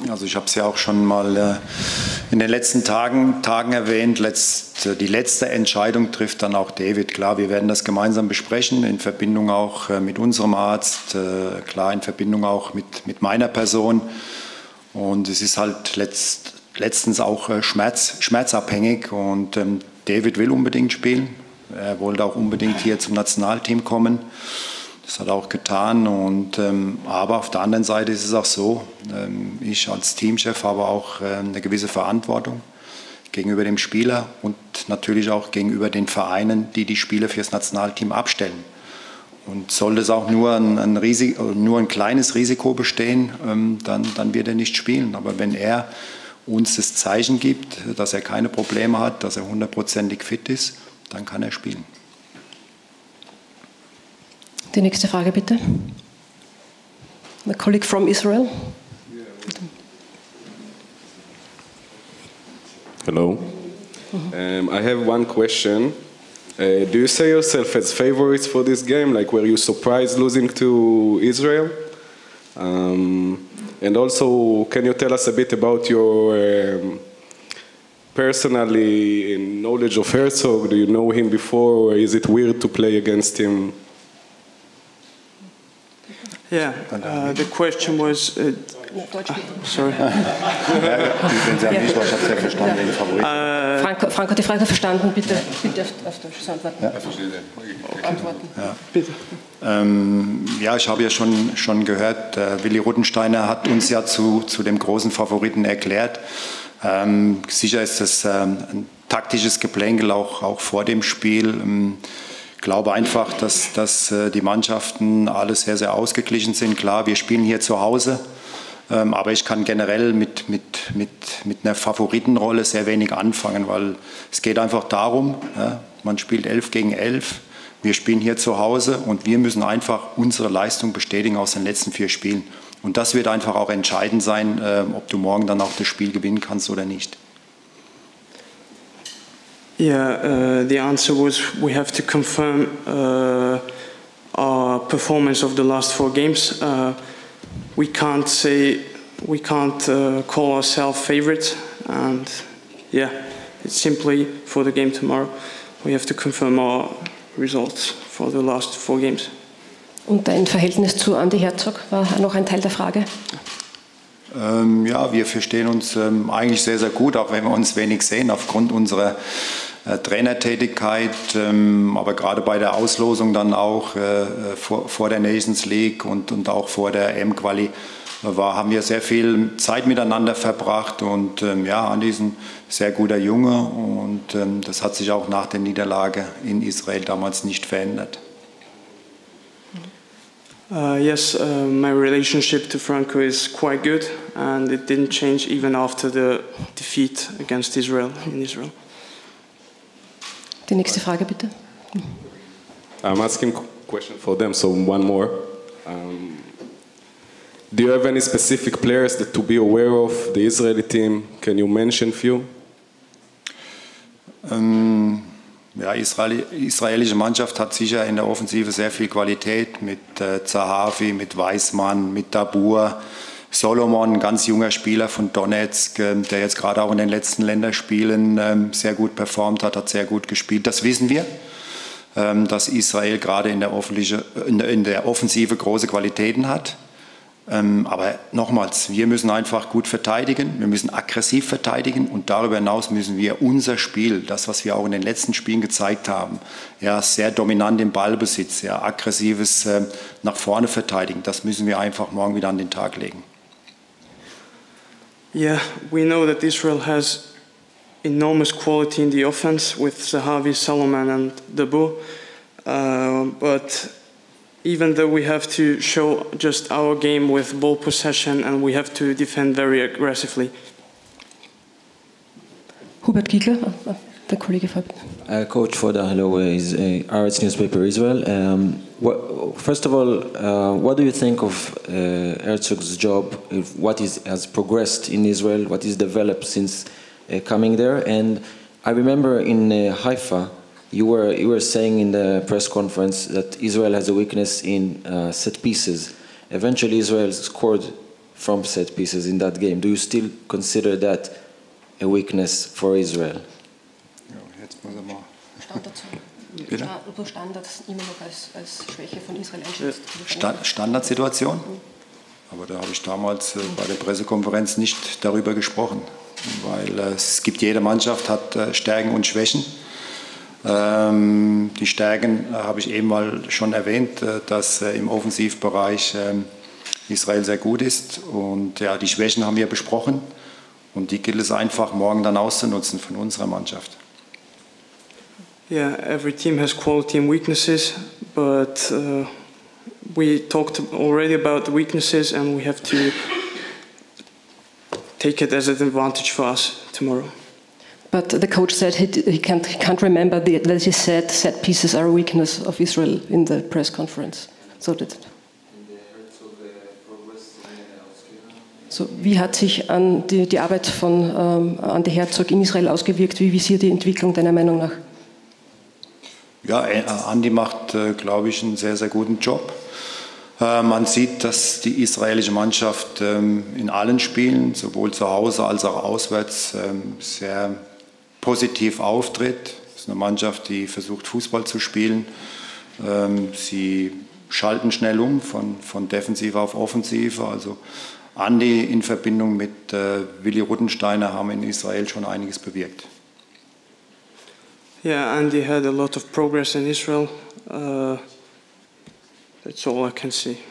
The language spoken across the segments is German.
Also ich habe es ja auch schon mal in den letzten Tagen erwähnt. Die letzte Entscheidung trifft dann auch David. Klar, wir werden das gemeinsam besprechen, in Verbindung auch mit unserem Arzt, klar in Verbindung auch mit meiner Person. Und es ist halt letztens auch schmerzabhängig. Und David will unbedingt spielen. Er wollte auch unbedingt hier zum Nationalteam kommen. Das hat er auch getan. Aber auf der anderen Seite ist es auch so, ich als Teamchef habe auch eine gewisse Verantwortung gegenüber dem Spieler und natürlich auch gegenüber den Vereinen, die die Spieler fürs Nationalteam abstellen. Und sollte es auch nur ein kleines Risiko bestehen, dann wird er nicht spielen. Aber wenn er uns das Zeichen gibt, dass er keine Probleme hat, dass er 100%ig fit ist, dann kann er spielen. Die nächste Frage bitte. A colleague from Israel. Hello. I have one question. Do you see yourself as favorites for this game? Like, were you surprised losing to Israel? And also, can you tell us a bit about your personally knowledge of Herzog? Do you know him before, or is it weird to play against him? Yeah, the question was. Sorry. Franco hat die Frage verstanden. Bitte auf Deutsch antworten. Ja. Bitte. Ja, ich habe ja schon gehört, Willi Ruttensteiner hat uns ja zu dem großen Favoriten erklärt. Sicher ist das ein taktisches Geplänkel auch vor dem Spiel. Ich glaube einfach, dass die Mannschaften alle sehr, sehr ausgeglichen sind. Klar, wir spielen hier zu Hause, aber ich kann generell mit einer Favoritenrolle sehr wenig anfangen, weil es geht einfach darum, ja, man spielt 11 gegen 11, wir spielen hier zu Hause und wir müssen einfach unsere Leistung bestätigen aus den letzten 4 Spielen. Und das wird einfach auch entscheidend sein, ob du morgen dann auch das Spiel gewinnen kannst oder nicht. Yeah, the answer was we have to confirm our performance of the last 4 games. We can't call ourselves favorites, and yeah, it's simply for the game tomorrow. We have to confirm our results for the last 4 games. Und dein Verhältnis zu Andi Herzog war noch ein Teil der Frage? Ja, wir verstehen uns eigentlich sehr, sehr gut, auch wenn wir uns wenig sehen aufgrund unserer Trainertätigkeit, aber gerade bei der Auslosung dann auch vor der Nations League und auch vor der EM-Quali haben wir sehr viel Zeit miteinander verbracht und ja, Andi ist ein sehr guter Junge und das hat sich auch nach der Niederlage in Israel damals nicht verändert. Yes, my relationship to Franco is quite good and it didn't change even after the defeat against Israel in Israel. Die nächste Frage bitte. I'm asking a question for them, so one more. Do you have any specific players that to be aware of the Israeli team? Can you mention a few? Ja, israelische Mannschaft hat sicher in der Offensive sehr viel Qualität mit Zahavi, mit Weismann, mit Dabur, Solomon, ein ganz junger Spieler von Donetsk, der jetzt gerade auch in den letzten Länderspielen sehr gut performt hat sehr gut gespielt. Das wissen wir, dass Israel gerade in der Offensive große Qualitäten hat. Aber nochmals, wir müssen einfach gut verteidigen, wir müssen aggressiv verteidigen und darüber hinaus müssen wir unser Spiel, das, was wir auch in den letzten Spielen gezeigt haben, ja, sehr dominant im Ballbesitz, ja, aggressives nach vorne verteidigen, das müssen wir einfach morgen wieder an den Tag legen. Yeah, we know that Israel has enormous quality in the offense with Zahavi, Solomon and Dabur, but even though we have to show just our game with ball possession and we have to defend very aggressively. Hubert Giegler, der Kollege vor. Coach Foda, hello, is Arts Newspaper Israel. First of all, what do you think of Herzog's job? What has progressed in Israel? What is developed since coming there? And I remember in Haifa, you were saying in the press conference that Israel has a weakness in set pieces. Eventually, Israel scored from set pieces in that game. Do you still consider that a weakness for Israel? Ja, jetzt muss er mal. Wo Standards immer noch als Schwäche von Israel einschätzt. Standardsituation? Aber da habe ich damals bei der Pressekonferenz nicht darüber gesprochen, weil es gibt, jede Mannschaft hat Stärken und Schwächen. Die Stärken habe ich eben mal schon erwähnt, dass im Offensivbereich Israel sehr gut ist. Und ja, die Schwächen haben wir besprochen und die gilt es einfach morgen dann auszunutzen von unserer Mannschaft. Yeah, every team has quality and weaknesses, but we talked already about the weaknesses and we have to take it as an advantage for us tomorrow. But the coach said he can't remember that he said set pieces are a weakness of Israel in the press conference. So, wie hat sich an die Arbeit von Andi Herzog in Israel ausgewirkt? Wie visiert die Entwicklung deiner Meinung nach? Ja, Andi macht, glaube ich, einen sehr, sehr guten Job. Man sieht, dass die israelische Mannschaft in allen Spielen, sowohl zu Hause als auch auswärts, sehr positiv auftritt. Es ist eine Mannschaft, die versucht, Fußball zu spielen. Sie schalten schnell um von Defensive auf Offensive. Also Andi in Verbindung mit Willi Ruttensteiner haben in Israel schon einiges bewirkt. Yeah, Andy had a lot of progress in Israel. That's all I can say.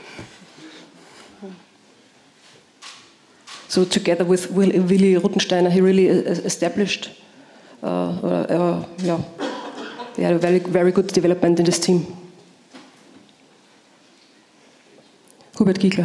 So together with Willi Ruttensteiner, he really established a very, very good development in this team. Hubert Giegler.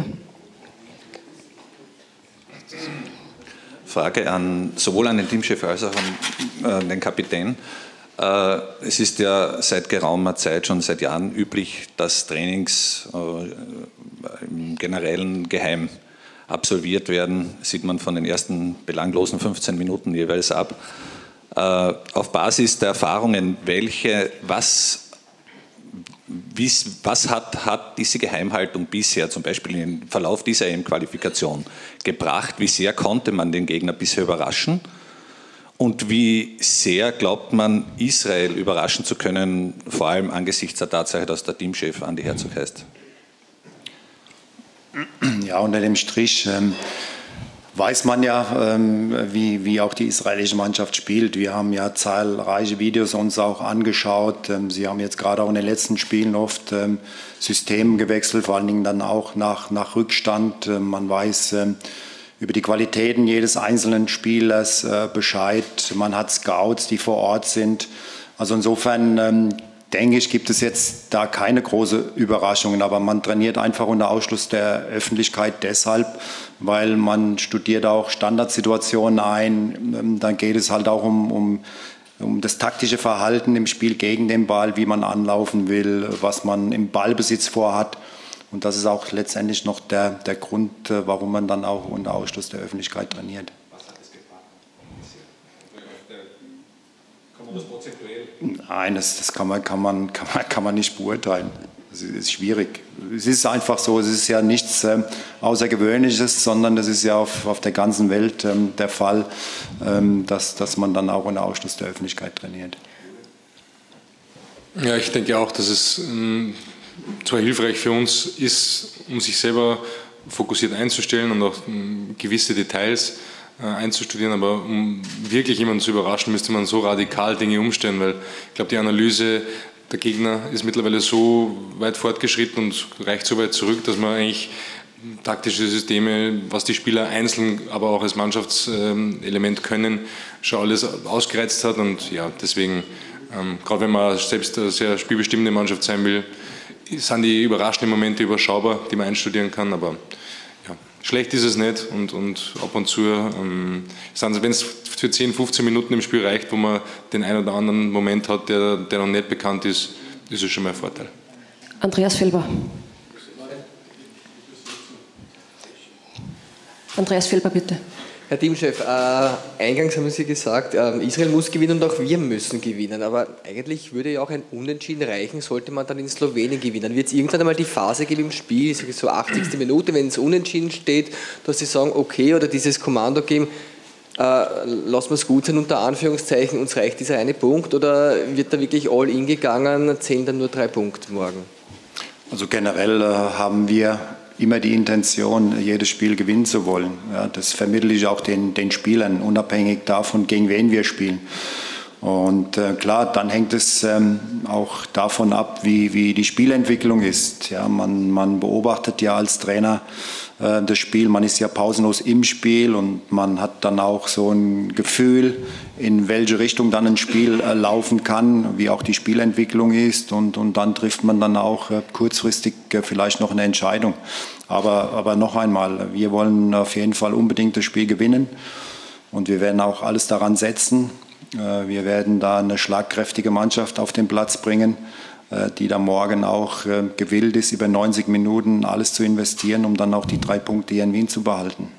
Frage sowohl an den Teamchef als auch an den Kapitän. Es ist ja seit geraumer Zeit, schon seit Jahren üblich, dass Trainings im Generellen geheim absolviert werden. Sieht man von den ersten belanglosen 15 Minuten jeweils ab. Auf Basis der Erfahrungen, was hat diese Geheimhaltung bisher, zum Beispiel im Verlauf dieser EM-Qualifikation, gebracht? Wie sehr konnte man den Gegner bisher überraschen? Und wie sehr glaubt man, Israel überraschen zu können, vor allem angesichts der Tatsache, dass der Teamchef Andi Herzog heißt? Ja, unter dem Strich weiß man ja, wie auch die israelische Mannschaft spielt. Wir haben ja zahlreiche Videos uns auch angeschaut. Sie haben jetzt gerade auch in den letzten Spielen oft Systeme gewechselt, vor allen Dingen dann auch nach Rückstand. Man weiß über die Qualitäten jedes einzelnen Spielers Bescheid. Man hat Scouts, die vor Ort sind. Also insofern denke ich, gibt es jetzt da keine große Überraschungen, aber man trainiert einfach unter Ausschluss der Öffentlichkeit deshalb, weil man studiert auch Standardsituationen ein. Dann geht es halt auch um das taktische Verhalten im Spiel gegen den Ball, wie man anlaufen will, was man im Ballbesitz vorhat. Und das ist auch letztendlich noch der Grund, warum man dann auch unter Ausschluss der Öffentlichkeit trainiert. Was hat es gebracht? Kann man das prozentuell? Nein, das kann man nicht beurteilen. Das ist schwierig. Es ist einfach so, es ist ja nichts Außergewöhnliches, sondern das ist ja auf der ganzen Welt der Fall, dass man dann auch unter Ausschluss der Öffentlichkeit trainiert. Ja, ich denke auch, dass es zwar hilfreich für uns ist, um sich selber fokussiert einzustellen und auch gewisse Details einzustudieren, aber um wirklich jemanden zu überraschen, müsste man so radikal Dinge umstellen, weil ich glaube, die Analyse der Gegner ist mittlerweile so weit fortgeschritten und reicht so weit zurück, dass man eigentlich taktische Systeme, was die Spieler einzeln, aber auch als Mannschaftselement können, schon alles ausgereizt hat und ja, deswegen, gerade wenn man selbst eine sehr spielbestimmende Mannschaft sein will, sind die überraschenden Momente überschaubar, die man einstudieren kann, aber ja, schlecht ist es nicht und ab und zu, wenn es für 10, 15 Minuten im Spiel reicht, wo man den einen oder anderen Moment hat, der noch nicht bekannt ist, ist es schon mal ein Vorteil. Andreas Felber. Andreas Felber, bitte. Herr Teamchef, eingangs haben Sie gesagt, Israel muss gewinnen und auch wir müssen gewinnen. Aber eigentlich würde ja auch ein Unentschieden reichen, sollte man dann in Slowenien gewinnen. Wird es irgendwann einmal die Phase geben im Spiel, so 80. Minute, wenn es unentschieden steht, dass Sie sagen, okay, oder dieses Kommando geben, lassen wir es gut sein, unter Anführungszeichen, uns reicht dieser eine Punkt, oder wird da wirklich all in gegangen, zählen dann nur 3 Punkte morgen? Also generell haben wir immer die Intention, jedes Spiel gewinnen zu wollen. Ja, das vermittle ich auch den Spielern, unabhängig davon, gegen wen wir spielen. Und klar, dann hängt es auch davon ab, wie die Spielentwicklung ist. Ja, man beobachtet ja als Trainer das Spiel, man ist ja pausenlos im Spiel und man hat dann auch so ein Gefühl, in welche Richtung dann ein Spiel laufen kann, wie auch die Spielentwicklung ist, und dann trifft man dann auch kurzfristig vielleicht noch eine Entscheidung. Aber noch einmal, wir wollen auf jeden Fall unbedingt das Spiel gewinnen und wir werden auch alles daran setzen. Wir werden da eine schlagkräftige Mannschaft auf den Platz bringen, die da morgen auch gewillt ist, über 90 Minuten alles zu investieren, um dann auch die 3 Punkte hier in Wien zu behalten.